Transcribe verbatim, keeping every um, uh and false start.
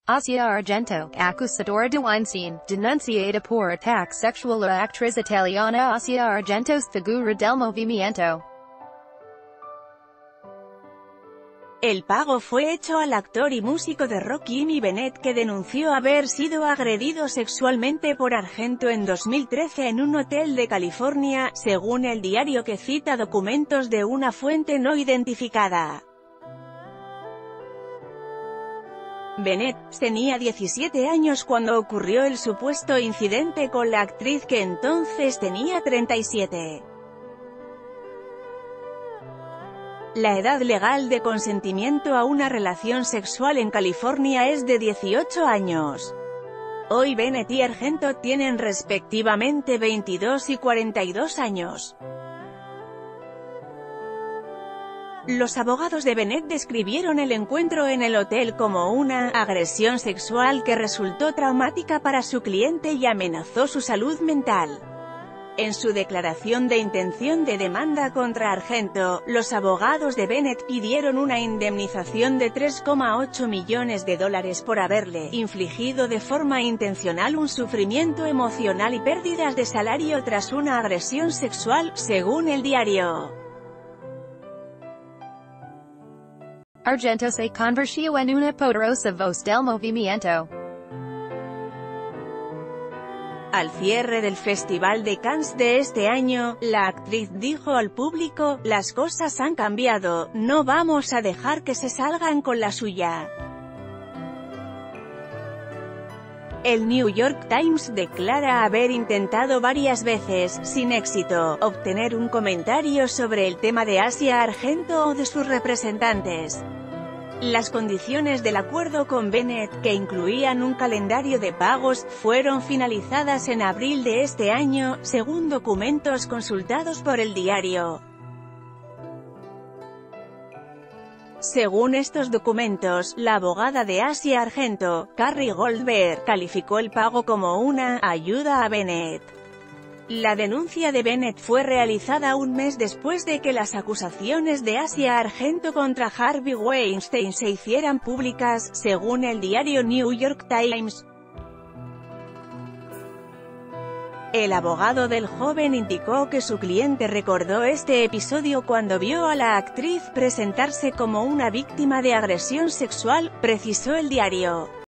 Asia Argento, acusadora de Weinstein, denunciada por ataque sexual a actriz italiana Asia Argento, figura del movimiento. El pago fue hecho al actor y músico de rock Jimmy Bennett, que denunció haber sido agredido sexualmente por Argento en dos mil trece en un hotel de California, según el diario que cita documentos de una fuente no identificada. Bennett tenía diecisiete años cuando ocurrió el supuesto incidente con la actriz, que entonces tenía treinta y siete. La edad legal de consentimiento a una relación sexual en California es de dieciocho años. Hoy Bennett y Argento tienen respectivamente veintidós y cuarenta y dos años. Los abogados de Bennett describieron el encuentro en el hotel como una agresión sexual que resultó traumática para su cliente y amenazó su salud mental. En su declaración de intención de demanda contra Argento, los abogados de Bennett pidieron una indemnización de tres coma ocho millones de dólares por haberle infligido de forma intencional un sufrimiento emocional y pérdidas de salario tras una agresión sexual, según el diario. Argento se convirtió en una poderosa voz del movimiento. Al cierre del Festival de Cannes de este año, la actriz dijo al público: "Las cosas han cambiado, no vamos a dejar que se salgan con la suya". El New York Times declara haber intentado varias veces, sin éxito, obtener un comentario sobre el tema de Asia Argento o de sus representantes. Las condiciones del acuerdo con Bennett, que incluían un calendario de pagos, fueron finalizadas en abril de este año, según documentos consultados por el diario. Según estos documentos, la abogada de Asia Argento, Carrie Goldberg, calificó el pago como una ayuda a Bennett. La denuncia de Bennett fue realizada un mes después de que las acusaciones de Asia Argento contra Harvey Weinstein se hicieran públicas, según el diario New York Times. El abogado del joven indicó que su cliente recordó este episodio cuando vio a la actriz presentarse como una víctima de agresión sexual, precisó el diario.